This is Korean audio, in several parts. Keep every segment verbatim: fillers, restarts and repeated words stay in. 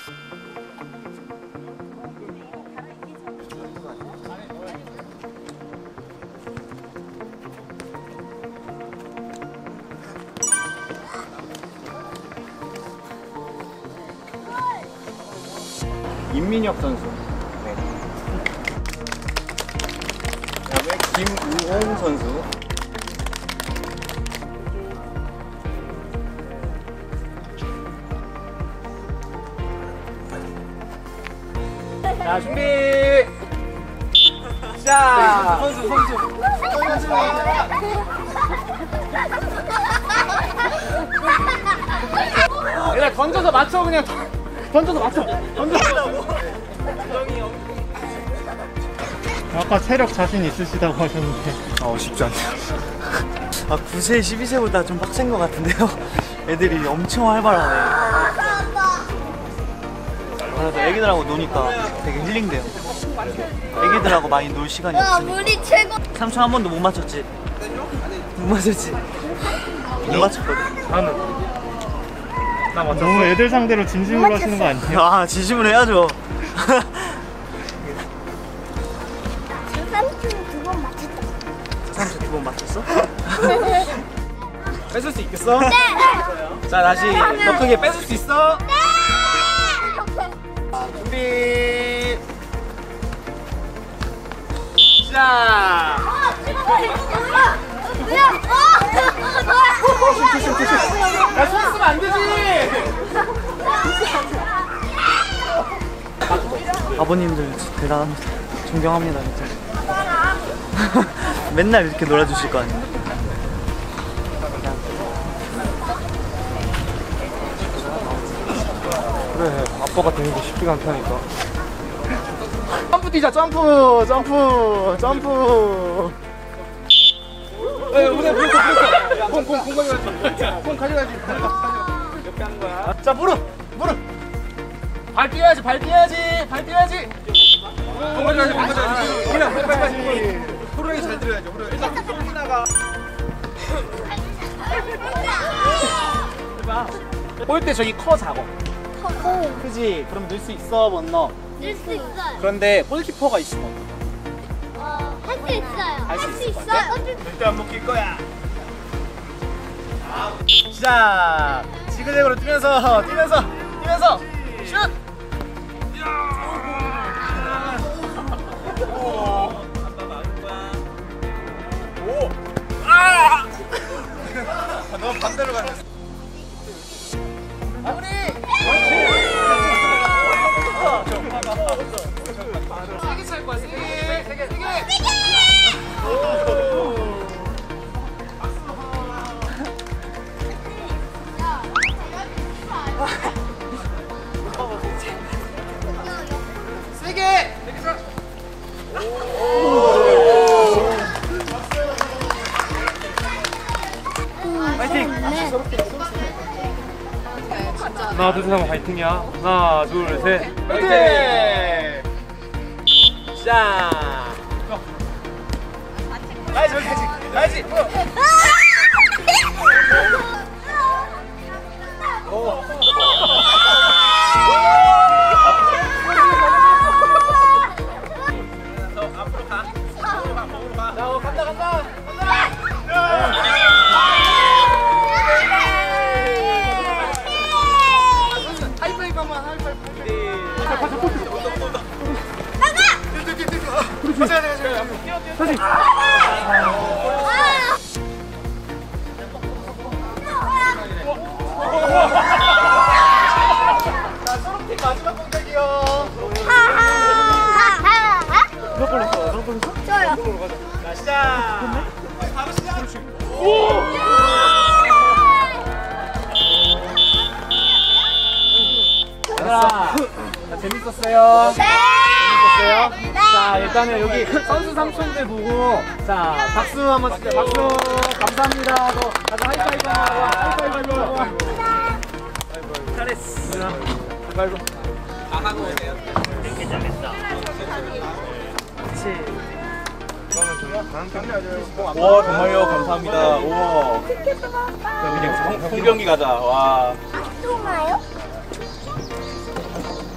임민혁 선수. 네. 그다음에 김우홍 선수. 자, 준비. 자, 선수 선수. 선수. 얘들아 던져서 맞춰 그냥. 던져서 맞춰! 던져서! 아까 체력 자신 있으시다고 하셨는데 어 쉽지 않네요. 아 구 세, 십이 세보다 좀 빡센 것 같은데요. 애들이 엄청 활발하네. 그래도 애기들하고 노니까 되게 힐링돼요. 애기들하고 많이 놀 시간이 없으니까. 우리 최고. 삼촌 한 번도 못 맞췄지? 못 맞췄지? 못 맞췄거든. 나는 나 맞췄어. 너무 애들 상대로 진심으로 하시는 거 아니에요? 아 진심으로 해야죠. 삼촌 두 번 맞췄다. 삼촌 두 번 맞췄어? 뺏을 수 있겠어? 네. 자, 다시 더 크게 뺏을 수 있어? 네. 자, 준비. 자. 야, 손 쓰면 안 되지. 아버님들 대단합니다. 존경합니다 진짜. 맨날 이렇게 놀아주실 거 아니에요? 그래, 아빠가 되는 게 쉽지가 않다니까. 점프 뛰자, 점프, 점프, 점프. 에, 우리 공, 공, 공, 공 가져가지. 공 가져가지. 이렇게 하는 거야. 자, 무릎, 무릎. 발 뛰어야지, 발 뛰어야지, 발 뛰어야지. 공 가져가지, 공 가져가지. 그냥 빨리, 빨리, 빨리. 호랑이 잘 들어야죠. 호랑이. 일단 호랑이 나가. 볼 때 저기 커 작어. 커. 그지? 그럼 넣을 수 있어, 못 넣어? 넣을 수 있어요. 그런데 골키퍼가 있으면 어, 할 수 있어요. 할 수 할 수 있을 것 있어요. 절대 안 먹힐 거야. 시작. 지그재그로 뛰면서 뛰면서 뛰면서 슛. 오. 아. 너 반대로 갔네. 마무리. 세게 찰 거야. 세게 세게 세게. 세게! 세게 쳐! 파이팅! 하나 둘 셋 하면 파이팅이야. 하나 둘 셋 파이팅! 자! 가야지 가야지 가야지! 오! 간다 간다 간다. 하이파이브 한번 하이파이브. 나가. 가자 가자 가자. 뛰어 뛰어. 다시. 자, 초록팀 마지막 공격이요. 몇 번 했어? 몇 번 했어? 저요. 자, 시작. 바로 시작. 얘들아, 재밌었어요? 네. 재밌었어요? 네. 자, 일단은 여기 선수 삼촌들 보고 자, 박수 한번 주세요. 박수. 감사합니다 하고 가서 하이파이브 하고 하이파이브 하고. 잘했어. 하이파이브. 다 하고 오세요. 이렇게 잘했어. 그렇지. 와 정말요 감사합니다. 우와 그냥 홍- 홍경기 가자. 와 또 가요?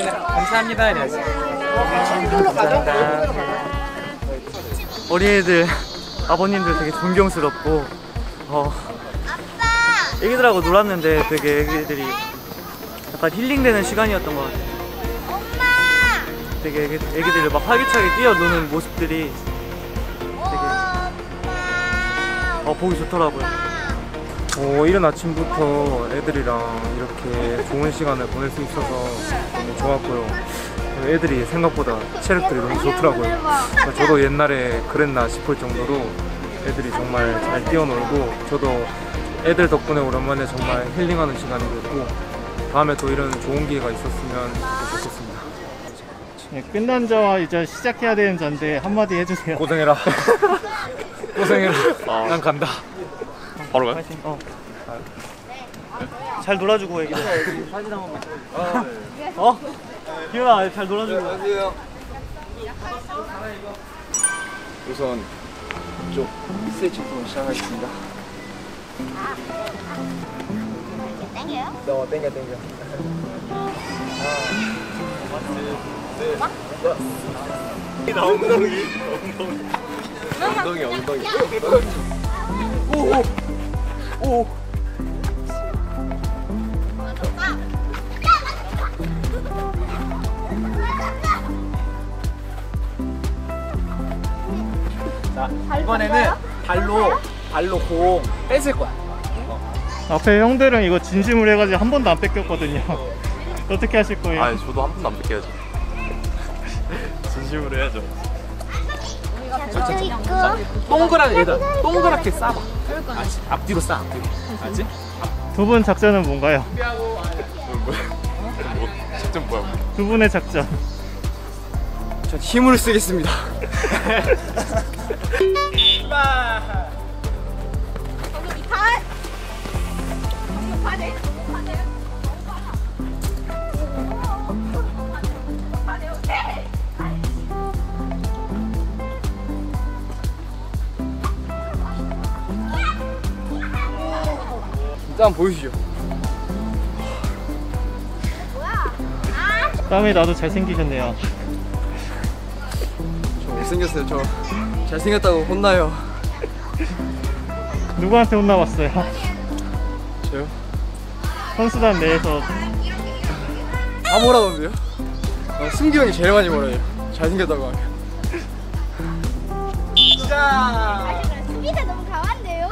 감사합니다. 이래야지. 감사합니다. 어린이들 아버님들 되게 존경스럽고 어, 애기들하고 놀았는데 되게 애기들이 약간 힐링되는 시간이었던 것 같아요. 되게 애기, 애기들이 막 활기차게 뛰어노는 모습들이 되게 어, 보기 좋더라고요. 어, 이른 아침부터 애들이랑 이렇게 좋은 시간을 보낼 수 있어서 너무 좋았고요. 애들이 생각보다 체력들이 너무 좋더라고요. 저도 옛날에 그랬나 싶을 정도로 애들이 정말 잘 뛰어놀고 저도 애들 덕분에 오랜만에 정말 힐링하는 시간이 됐고 다음에 또 이런 좋은 기회가 있었으면 좋겠습니다. 네, 끝난 자와 이제 시작해야 되는 자인데 한마디 해주세요. 고생해라. 고생해라. 난 간다. 바로 가요? 파이팅. 어. 잘 놀아주고 애기들. 사진 한 번만. 어? 기현아 잘 놀아주고. 안녕하세요. 우선 이쪽 스트레칭부터 시작하겠습니다. 땡겨요? 어, 땡겨 땡겨. 나 엉덩이 엉덩이 엉덩이 오오 오. 자, 이번에는 발로 발로 공 뺏을 거야. 앞에 형들은 이거 진심으로 해가지고 한 번도 안 뺏겼거든요. 어떻게 하실 거예요? 아, 저도 한 번도 안 뺏겨야죠. 진심으로 해야죠. 저쪽 있고. 동그랗게 얘들아, 동그랗게 싸봐. 알지? 앞뒤로 싸. 앞뒤로. 알지? 두 분 작전은 뭔가요? 뭐야? 뭐 작전 뭐야? 두 분의 작전. 전 힘을 쓰겠습니다. 진짜 한번 보여주시죠. 다음에 나도 잘생기셨네요. 저 못생겼어요. 저 잘생겼다고 혼나요. 누구한테 혼나봤어요? 저요? 선수단 내에서. 다 뭐라던데요? 어, 승기 형이 제일 많이 뭐라요. 잘생겼다고 하면. 자, 수비가 너무 강한데요?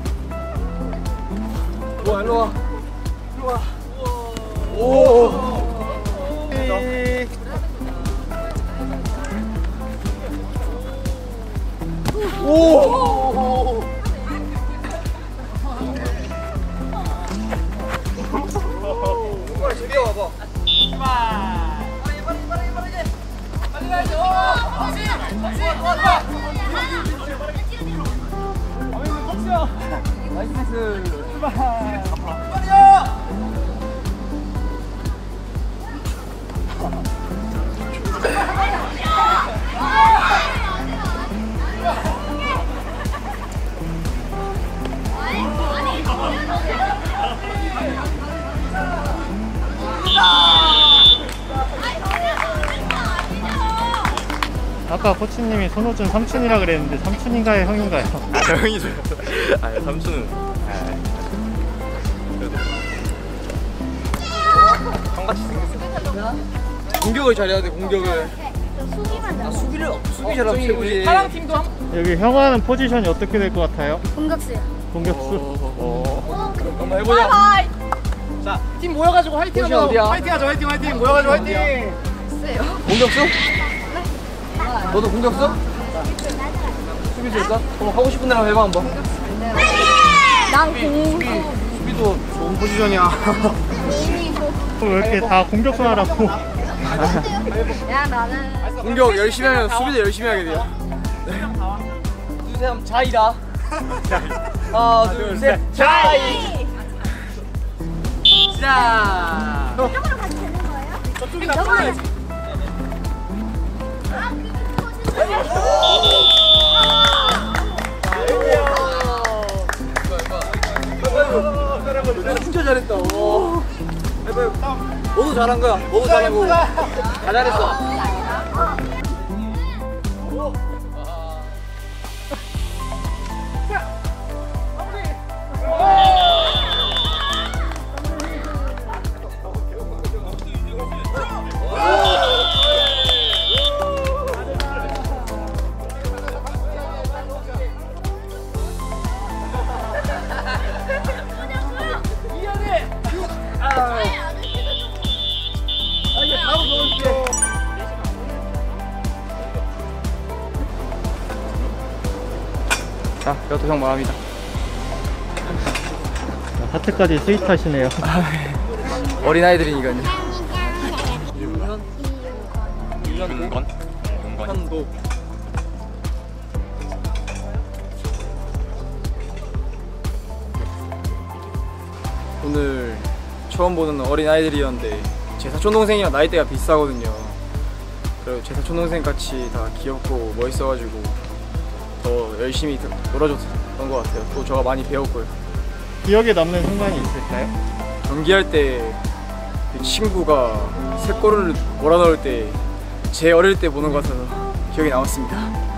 와, 일로 와. 일로 와. 오. 오. 빨리 제비야 와봐. 빨리 빨리 빨리 빨리 빨리 가야지. 오. 다시 다시 좋아 좋아. 나이스. 출발. 빨리요. 아까 코치님이 손호준 삼촌이라 그랬는데 삼촌인가요, 형인가요? 아, 저 형이죠. 아, 삼촌은. 형같이 생겼어. 공격을 잘해야 돼. 공격을. 수비만 아, 수비를 수비 잘하면 최고지. 파랑 팀도 한 여기 형아는 포지션이 어떻게 될 것 같아요? 공격수요. 공격수. 어. 한번 해보자. 자, 팀 모여가지고 화이팅 포지션 하자. 어디야? 화이팅 하자, 화이팅, 화이팅. 모여가지고 화이팅. 공격수? 너도 공격수? 수비수 있어? 한번 하고 싶은 대로 해봐 한번. 난 공. 수비도 좋은 포지션이야. 왜 이렇게 다 공격수 하라고? 야 나는. 공격 열심히 하면 수비도 열심히 하게 돼요. 둘셋 자이다. 하나 둘셋 자이. 자. 이쪽으로 가도 되는 거예요? 저쪽이나 풀어야지. 진짜 잘했다. 오. 해봐. 너도 잘한 거야. 너도 잘하고. 다 잘했어. 자, 이것도 형 말합니다. 하트까지 스윗하시네요. 어린아이들이니까요. 윤건? 현도. 오늘 처음 보는 어린아이들이었는데 제 사촌동생이랑 나이대가 비슷하거든요. 그리고 제 사촌동생 같이 다 귀엽고 멋있어가지고 더 열심히 놀아줬던 것 같아요. 또 저가 많이 배웠고요. 기억에 남는 순간이 있을까요? 경기할 때 그 친구가 세 골을 몰아넣을 때 제 어릴 때 보는 것 같아서 기억에 남았습니다.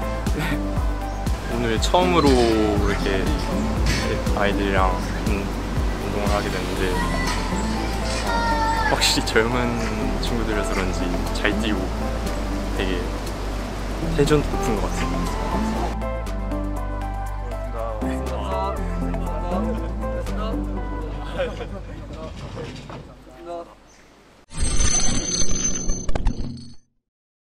오늘 처음으로 이렇게 아이들이랑 음, 운동을 하게 됐는데 확실히 젊은 친구들이라서 그런지 잘 뛰고 되게 텐션도 높은 것 같아요.